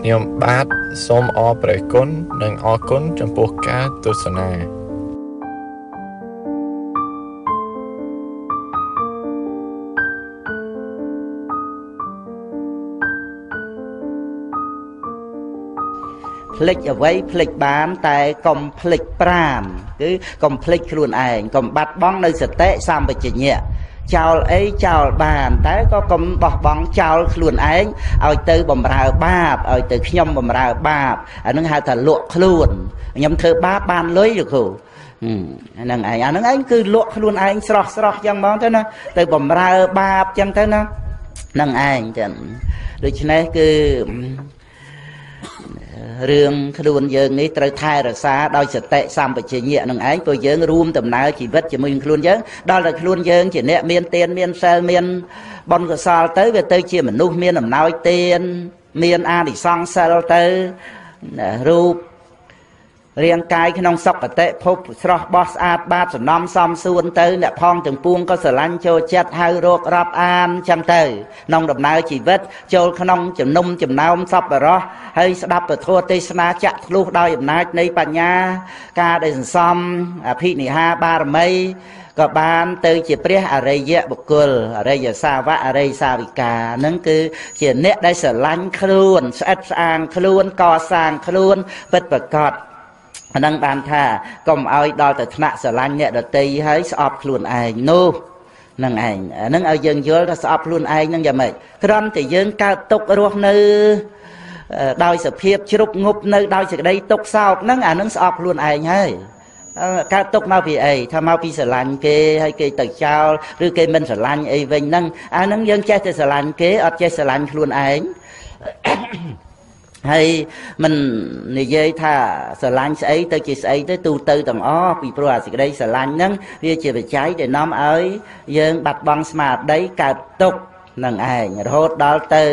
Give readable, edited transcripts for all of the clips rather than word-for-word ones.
ខ្ញុំបាទសូមអរព្រះគុណនិងអរគុណចំពោះការទស្សនាភ្លេចអ្វីភ្លេចបានតែកុំភ្លេចប្រាណគឺកុំភ្លេចខ្លួនឯងកុំបាត់បង់នៅសតិសម្បជញ្ញៈចោលអីចោលបានតែក៏កុំបោះបង់ចោលខ្លួនឯងឲ្យទៅបំរើបាបឲ្យទៅខ្ញុំបំរើបាបអានឹងហៅថាលក់ខ្លួនខ្ញុំធ្វើបាបបានលុយលោកគ្រូហ្នឹងឯងអាហ្នឹងឯងគឺលក់ខ្លួនឯងស្រស់ស្រស់ចឹងហ្មងទៅណាទៅបំរើបាបចឹងទៅណាហ្នឹងឯងចឹងដូច្នេះគឺរឿងខ្លួនយើងនេះត្រូវថែរក្សាដោយសតិសម្បជញ្ញៈនឹងឯងព្រោះយើងរួមដំណើរជីវិតជាមួយនឹងខ្លួនយើងដល់តែខ្លួនយើងជាអ្នកមានទានមានសិលមានបុណ្យកុសលទៅវាទៅជាមនុស្សមានអំណោយទានមានអានិសង្សសិលទៅរូបរាងកាយក្នុងសុគតិភពស្រស់បោះស្អាតបាតសំណំសំសួនទៅអ្នកផងទាំងពួងក៏ស្រឡាញ់ចូលចិត្តហៅរករាប់អានចឹងទៅក្នុងដំណើរជីវិតចូលក្នុងចំណោមសប្បុរសហើយស្ដាប់ពធទេសនាចាក់ធ្លុះដោយអំណាចនៃបញ្ញាការដែលសន្សំអភិនិហាបារមីក៏បានទៅជាព្រះអរិយបុគ្គលអរិយសាវកអរិយសាវិកានឹងគឺជាអ្នកដែលស្រឡាញ់ខ្លួនស្អិតស្អាងខ្លួនកសាងខ្លួនពិតប្រាកដអានឹងបានថាកុំឲ្យដល់ទៅថ្នាក់ស្រឡាញ់អ្នកដតីហើយស្អប់ខ្លួនឯងនោះនឹងឯងអានឹងឲ្យយើងយល់ថាស្អប់ខ្លួនឯងនឹងយ៉ាងម៉េចគ្រាន់តែយើងកើតទុក្ខរស់នៅដោយសភាពជ្រុកងប់នៅដោយសេចក្តីទុក្ខសោកហ្នឹងអានឹងស្អប់ខ្លួនឯងហើយកើតទុក្ខមកពីអីថាមកពីស្រឡាញ់គេហើយគេទៅចោលឬគេមិនស្រឡាញ់អីវិញហ្នឹងអានឹងយើងចេះតែស្រឡាញ់គេអត់ចេះស្រឡាញ់ខ្លួនឯងហើយមិននិយាយថាស្រឡាញ់ស្អីទៅជាស្អីទៅទូទៅទាំងអស់ពីព្រោះអាសេចក្តីស្រឡាញ់ហ្នឹងវាជាបច្ច័យដែលនាំឲ្យយើងបាត់បង់ស្មារតីកើតទុក្ខនឹងឯងរហូតដល់ទៅ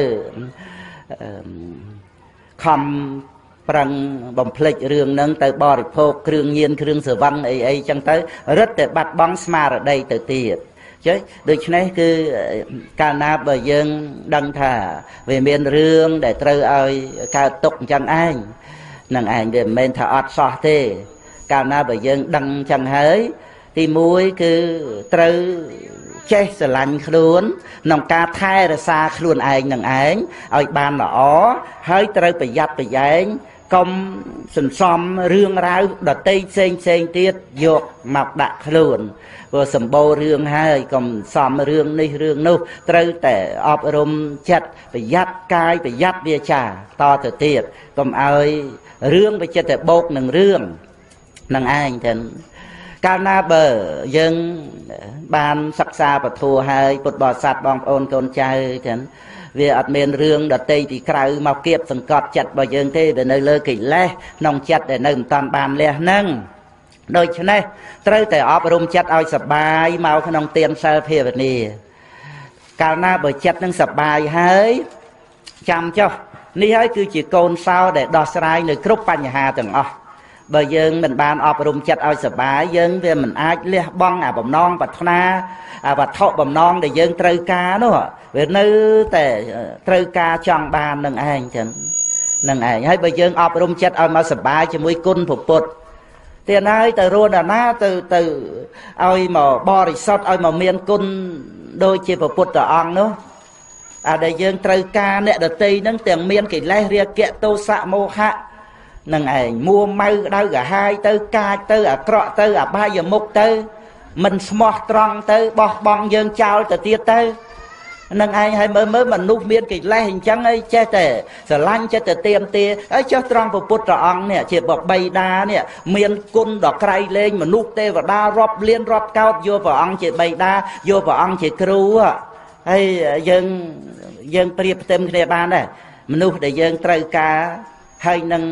ខំប្រឹងបំភ្លេចរឿងហ្នឹងទៅបរិភោគគ្រឿងញៀនគ្រឿងស្រវឹងអីចឹងទៅរឹតតែបាត់បង់ស្មារតីទៅទៀតចឹងដូច្នេះគឺកាលណាបើយើងដឹងថាវាមានរឿងដែលត្រូវឲ្យកើតទុកអញ្ចឹងឯងនឹងឯងវាមិនមែនថាអត់សោះទេកាលណាបើយើងដឹងអញ្ចឹងហើយទី1គឺត្រូវចេះស្រឡាញ់ខ្លួនក្នុងការថែរក្សាខ្លួនឯងនឹងឯងឲ្យបានល្អហើយត្រូវប្រយ័ត្នប្រយែងកុំសន្សំរឿងរ៉ាវដតីផ្សេងទៀតយកមកដាក់ខ្លួនព្រោះសម្បូររឿងហើយកុំសំរឿងនេះរឿងនោះត្រូវតែអប់រំចិត្តប្រយ័ត្នកាយប្រយ័ត្នវាចាតទៅទៀតកុំឲ្យរឿងវាចិត្តតែបោកនឹងរឿងនឹងឯងចឹងកាលណាបើយើងបានសិក្សាពធហើយពុទ្ធបរិស័ទបងប្អូនកូនចៅចឹងវាអត់មានរឿងដតីពីក្រៅមកគៀបសង្កត់ចិត្តរបស់យើងទេវានៅលើកិលេសក្នុងចិត្តដែលនៅមិនតាន់បានលះហ្នឹងដូច្នេះត្រូវតែអប់រំចិត្តឲ្យសបាយមកក្នុងទានសិលភាវនាកាលណាបើចិត្តនឹងសបាយហើយចាំចុះនេះហើយគឺជាកូនសោដែលដោះស្រាយនៅគ្រប់បញ្ហាទាំងអស់បើយើងមិនបានអប់រំចិត្តឲ្យសបាយយើងវាមិនអាចលះបង់អាបំណងប្រាថ្នាអាវត្ថុបំណងដែលយើងត្រូវការនោះវានៅតែត្រូវការចង់បាននឹងឯងចឹងនឹងឯងហើយបើយើងអប់រំចិត្តឲ្យមកសបាយជាមួយគុណពុទ្ធទៀតហើយទៅរស់ដល់ណាទៅឲ្យមកបរិសុទ្ធឲ្យមកមានគុណដូចជាព្រះពុទ្ធអង្គនោះអាដែលយើងត្រូវការអ្នកដតីហ្នឹងទាំងមានកិលេសរាគៈទោសៈមោហៈនឹងឯងមួម៉ៅក្តៅកាហាយទៅកាចទៅអាក្រក់ទៅអបាយមុខទៅមិនស្មោះត្រង់ទៅបោះបង់យើងចោលទៅទៀតទៅនឹងឯងហើយមើលមនុស្សមានកិលេសអញ្ចឹងហើយចេះតែស្រឡាញ់ចេះតែទៀមទាហើយចុះត្រង់ព្រះពុទ្ធអង្គនេះជាបបីតានេះមានគុណដ៏ក្រៃលែងមនុស្សទេវតារាប់លានរាប់កោតយកព្រះអង្គជាបៃតាយកព្រះអង្គជាគ្រូហើយយើងប្រៀបផ្ទឹមគ្នាបានដែរមនុស្សដែលយើងត្រូវការហើយនឹង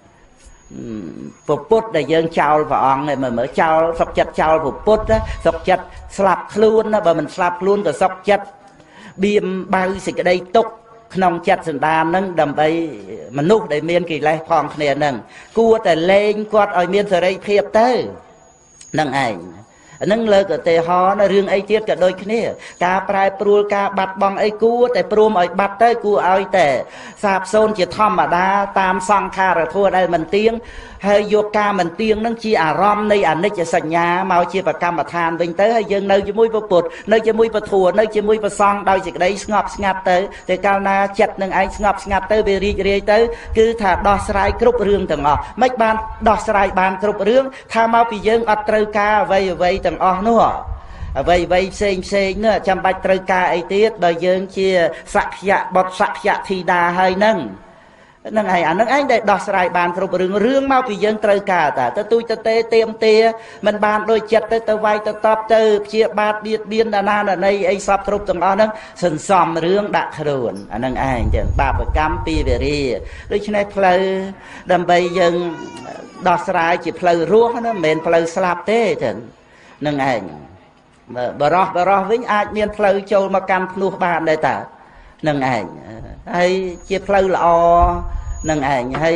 ពុទ្ធដែលយើងចោលព្រះអង្គឯមើលចោលសុខចិត្តចោលពុទ្ធសុខចិត្តស្លាប់ខ្លួនបើមិនស្លាប់ខ្លួនក៏សុខចិត្តបៀមបៅសេចក្តីទុក្ខក្នុងចិត្តសន្តាននឹងដើម្បីមនុស្សដែលមានកិលេសផងគ្នានឹងគួរតែលែងគាត់ឲ្យមានសេរីភាពទៅនឹងឯងនឹងលើកឧទាហរណ៍រឿងអីទៀតក៏ដូចគ្នាការប្រែប្រួលការបាត់បង់អីគួរតែព្រមឲ្យបាត់ទៅគួរឲ្យតែសាបសូន្យជាធម្មតាតាមសង្ខារធម៌ដែលមិនទៀងហើយយកការមិនទៀងនឹងជាអារម្មណ៍នៃអនិច្ចសញ្ញាមកជាប្រកម្មដ្ឋានវិញទៅហើយយើងនៅជាមួយព្រះពុទ្ធនៅជាមួយព្រះធម៌នៅជាមួយព្រះសង្ឃដោយសេចក្តីស្ងប់ស្ងាត់ទៅតែកាលណាចិត្តនឹងឯងស្ងប់ស្ងាត់ទៅវារីករាយទៅគឺថាដោះស្រាយគ្រប់រឿងទាំងអស់មិនបានដោះស្រាយបានគ្រប់រឿងថាមកពីយើងអត់ត្រូវការអ្វីទាំងអស់នោះអ្វីផ្សេងនោះចាំបាច់ត្រូវការអីទៀតដល់យើងជាសក្យបុត្រសក្យធីតាហើយនឹងហ្នឹងហើយអានឹងឯងដែលដោះស្រាយបានគ្រប់រឿងមកពីយើងត្រូវការតាទៅទូចទៅទេទៀមទាមិនបានដូចចិត្តទៅវាយទៅតបទៅព្យាបាទបៀតបៀនដាណាណីអីសពគ្រប់ទាំងអស់ហ្នឹងសន្សំរឿងដាក់ខ្លួនអានឹងឯងចឹងបាបកម្មពីវេរាដូច្នេះផ្លូវដើម្បីយើងដោះស្រាយជាផ្លូវរស់ណាមិនមែនផ្លូវស្លាប់ទេចឹងនឹងឯងបរោះវិញអាចមានផ្លូវចូលមកកាន់ភ្នោះបានដែរតានឹងឯងហើយជាផ្លូវល្អនឹងឯងហើយ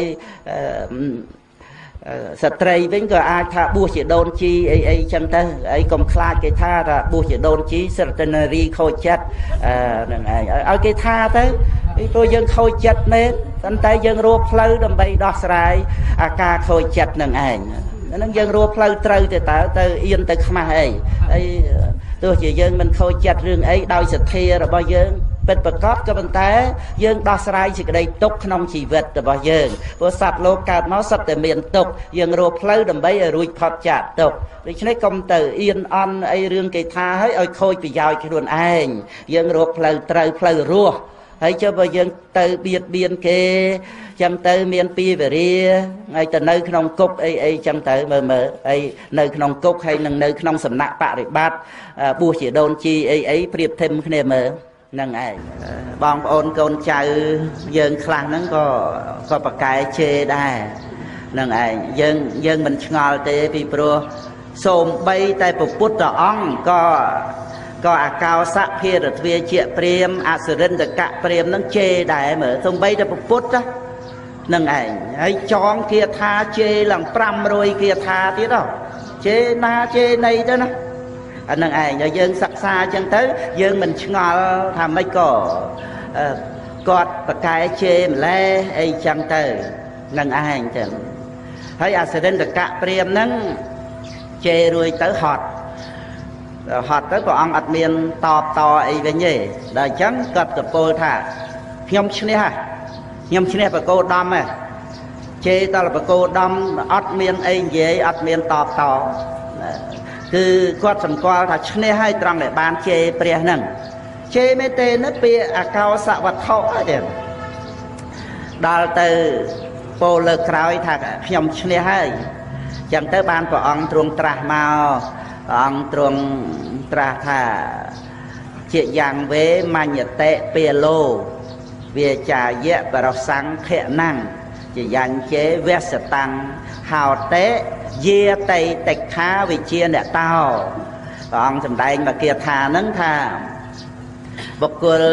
ស្ត្រីវិញក៏អាចថាបួសជាដូនជីអីចឹងទៅអីកុំខ្លាចគេថាបួសជាដូនជីសិទ្ធិនារីខូចចិត្តនឹងឯងឲ្យគេថាទៅព្រោះយើងខូចចិត្តមែនប៉ុន្តែយើងរកផ្លូវដើម្បីដោះស្រាយអាការខូចចិត្តនឹងឯងហ្នឹងយើងរកផ្លូវត្រូវទៅអៀនទៅខ្មាស់អីហើយទោះជាយើងមិនខូចចិត្តរឿងអីដោយសទ្ធារបស់យើងពិតប្រកបក៏ប៉ុន្តែយើងដោះស្រាយសេចក្តីទុក្ខក្នុងជីវិតរបស់យើងព្រោះសត្វលោកកើតមកសុទ្ធតែមានទុក្ខយើងរកផ្លូវដើម្បីឲ្យរួចផុតចាកទុក្ខដូច្នេះកុំទៅអៀនអន់អីរឿងគេថាឲ្យខូចប្រយោជន៍ខ្លួនឯងយើងរកផ្លូវត្រូវផ្លូវរស់ហើយចុះបើយើងទៅបៀតបៀនគេចឹងទៅមានពីវេរាហើយទៅនៅក្នុងគុកអីចឹងទៅមើលហើយនៅក្នុងគុកហើយនឹងនៅក្នុងសំណាក់បរិបត្តិបួសជាដូនជីអីប្រៀបធិមគ្នាមើលនឹងឯងបងប្អូនកូនចៅយើងខ្លះហ្នឹងក៏ប្រកែជេរដែរនឹងឯងយើងមិនឆ្ងល់ទេពីព្រោះសូម្បីតែព្រះពុទ្ធអង្គក៏អាកោសៈភារទ្វាជាព្រាមអសុរិន្ទកៈព្រាមនឹងជេរដែរមើលសូម្បីតែព្រះពុទ្ធនឹងឯងហើយចងគាថាជេរឡើង500គាថាទៀតជេរណាជេរណីទៅណាអានឹងឯងដល់យើងសិក្សាអញ្ចឹងទៅយើងមិនឆ្ងល់ថាម៉េចក៏គាត់ប្រកែជេរម្លេះអីចឹងទៅនឹងឯងចឹងហើយអសិរិន្ទកៈព្រាមហ្នឹងជេររួចទៅហត់ទៅព្រះអង្គអត់មានតបតអីវិញទេដល់អញ្ចឹងគាត់ទៅពោលថាខ្ញុំឈ្នះបកោដំហ៎ជេរតលបកោដំអត់មានអីនិយាយអត់មានតបតគឺគាត់សម្គាល់ថាឈ្នះហើយត្រង់ដែលបានជេរព្រះហ្នឹងជេរមែនទេណាពាក្យអកោសវត្ថុទេដល់ទៅពោលលើក្រោយថាខ្ញុំឈ្នះហើយចឹងទៅបានព្រះអង្គទ្រង់ត្រាស់មកព្រះអង្គទ្រង់ត្រាស់ថាជាយ៉ាងវេមញ្ញតិពេលោវាចាយៈបរសង្ឃៈណੰជាយ៉ាងជេវសតាំងហោតេយាតៃតិខាវិជាអ្នកតោព្រះអង្គសម្ដែងមកគាថាហ្នឹងថាបុគ្គល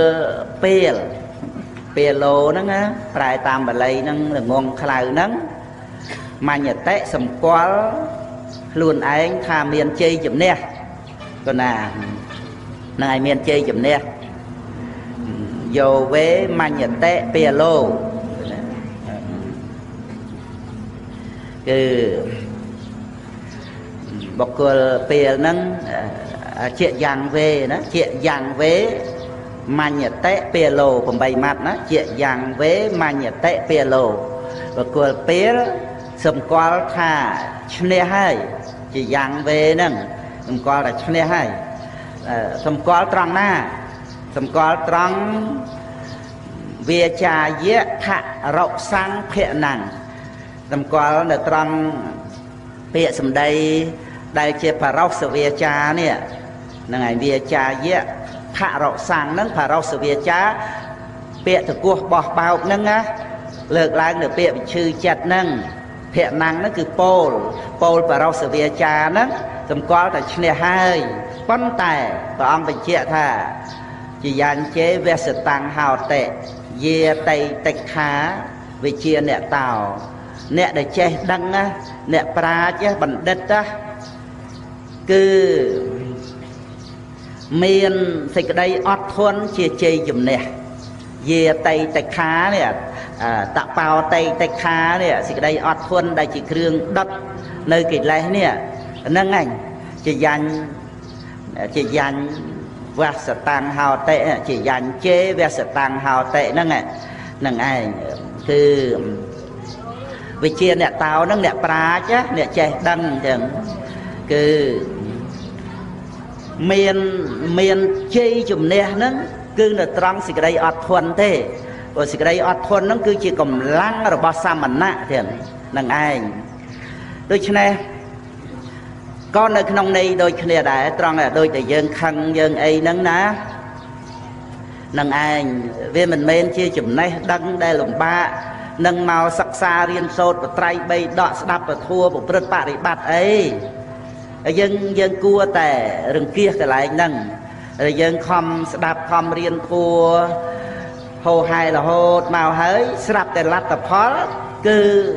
ពេលលោហ្នឹងណាប្រែតាមបាលីហ្នឹងល្ងងខ្លៅហ្នឹងមញ្ញតិសម្គាល់ខ្លួនឯងថាមានជ័យជំនះក៏ណានឹងឲ្យមានជ័យជំនះយោវេមញ្ញតិពេលលោគឺបុគ្គលពេលហ្នឹងជាយ៉ាងវេណាជាយ៉ាងវេមញ្ញតិពេលលោ8ម៉ាត់ណាជាយ៉ាងវេមញ្ញតិពេលលោបុគ្គលពេលសម្គាល់ថាឈ្នះហើយជាយ៉ាងវេហ្នឹងសម្គាល់ថាឈ្នះហើយសម្គាល់ត្រង់ណាសម្គាល់ត្រង់វាចាយៈថរសង្ឃៈណੰសម្គាល់នៅត្រង់ពាក្យសម្ដីដែលជាបរោសវាចានេះហ្នឹងហើយវាចាយៈថរសង្ឃហ្នឹងបរោសវាចាពាក្យតកោះបោះបោកហ្នឹងណាលើកឡើងនៅពាក្យវិឈឺចិត្តហ្នឹងភៈណੰហ្នឹងគឺពោលបរោសវាចាហ្នឹងសម្គាល់តែឈ្នះហើយប៉ុន្តែព្រះអង្គបញ្ជាក់ថាជាយ៉ាងជេវសតាំងហោតេយាតៃតិខាវិជាអ្នកតោអ្នកដែលចេះដឹងណាអ្នកប្រាជ្ញបណ្ឌិតណា cứ miền thì cái đây ót thôn chia chê dùm nè về tay tay khá nè tạ bao tay tay khá nè thì cái đây ót thôn đây chỉ kêu đất nơi cái này nè nâng ảnh chỉ dành và sẽ tăng hào tệ chỉ dành chế và sẽ tăng hào tệ nâng ảnhคือวิเชียนเนี่ยเตานั่งเนี่ยปลาจ้ะเนี่ยใจดังจังคือเมียนเจจุ่มเนี่ยนั่นคือเนี่ยตรังสิกระไดอดทนเท่ว่าสิกระไดอดทนนั่นคือจีกำลังระบาดสามันนะเท่านั่งไอ้โดยเฉพาะก็ในขนมนี้โดยเฉลี่ยได้ตรังเนี่ยโดยแต่ยังคังยังไอ้นั่งนะนั่งไอ้เวมันเมนเชี่ยจุ่มเนี่ยดังได้หลงบ้าnâng màu sắc xa riêng sốt và trai bay đọ đắp và thua một rất bạc để bạc ấy dân cua tẻ rừng kia cái lại nâng dân không đắp không riêng thua hồ hai là hồ màu hới sắp để lát tập khó cứ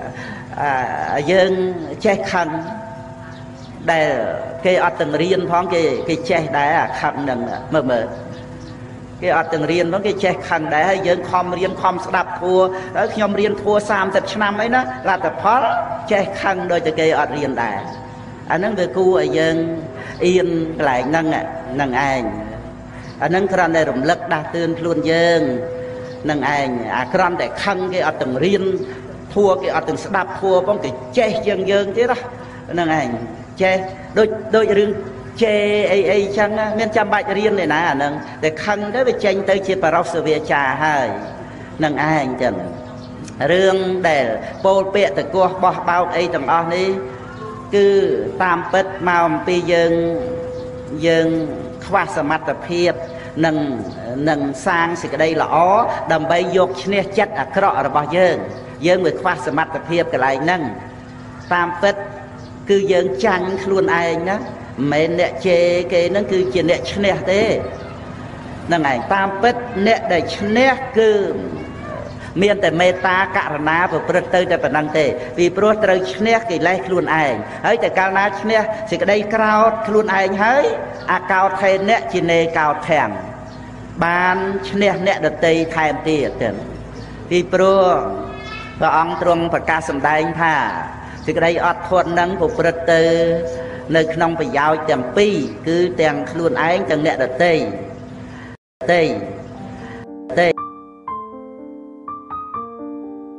dân che khăn để cái ở từng riêng thoáng cái che đá khăn nâng mờ cái ở từng riêng nó cái che khăn để hay dân không riêng không đập thua đó nhom riêng thua 30 năm ấy nó là tập phó che khăn đôi từ cái ở riêng đà anh nó về cu ở dân yên lại nâng anh anh nó khăn này rụng lật đa tương luôn dân nâng anh khăn để khăn cái ở từng riêng thua cái ở từng đập thua có cái che dân thế đó nâng anh che đôi riêng chê ấy chăng men chăm bạch riêng này nè nâng để khăn đó về tranh tới chia parok sự việc trà hơi nâng ai anh chẳng riêng để bôi bẹ từ cô bỏ bao ấy tầm on đi cứ tam bết màu pi dân khoa sơ mặt tập hiệp nâng sang sự cái đây là ó đầm bay dục nè chất cọ là bao dân người khoa sơ mặt tập hiệp cái lại nâng tam bết cứ dân chăng luôn ai anh đó mình nè chê cái nó cứ chỉ nè nè thế nâng ảnh tam bết nè để nè cứ miền tại meta cả na và bật tới tại năng thế vì pro tới nè cái lấy luôn ảnh ấy tại cao na nè thì cái đây cao luôn ảnh ấy cao thay nè chỉ nè cao thèm ban nè được tây thèm tiệt vì pro và ông trong phải ca sầm đai thà thì cái đây ọt thuận nâng của bật tới nơi không phải giao chậm pi cứ tiền luôn ái chẳng nhẹ được tây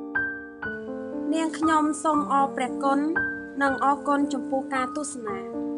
នាងខ្ញុំសូមអរព្រះគុណនិងអរគុណចំពោះការទស្សនា